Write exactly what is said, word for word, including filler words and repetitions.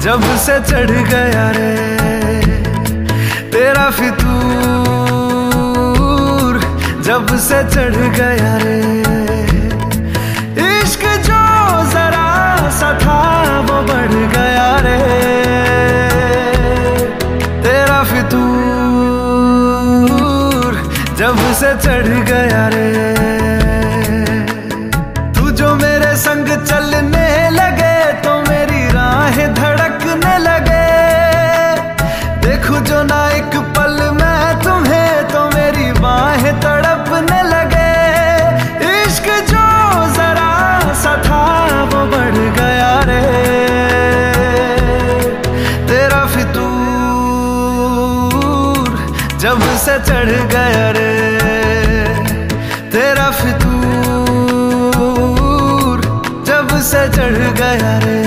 जब से चढ़ गया रे तेरा फितूर, जब से चढ़ गया रे इश्क जो जरा सा था वो बढ़ गया रे तेरा फितूर, जब से चढ़ गया रे। तू जो मेरे संग चलने लगे तो मेरी राहें धड़कने लगे, देखूं जो ना एक पल मैं तुम्हें तो मेरी बाहें तड़पने लगे। इश्क जो जरा सा था वो बढ़ गया रे तेरा फितूर, जब से चढ़ गया रे तेरा फितूर, जब से चढ़ गया रे।